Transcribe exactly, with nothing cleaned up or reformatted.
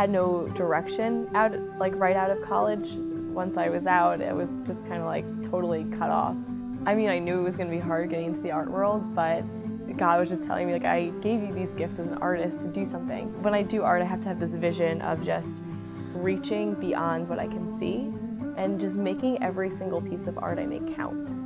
had no direction out, like right out of college. Once I was out, it was just kind of like totally cut off. I mean, I knew it was going to be hard getting into the art world, but God was just telling me, like, I gave you these gifts as an artist to do something. When I do art, I have to have this vision of just reaching beyond what I can see and just making every single piece of art I make count.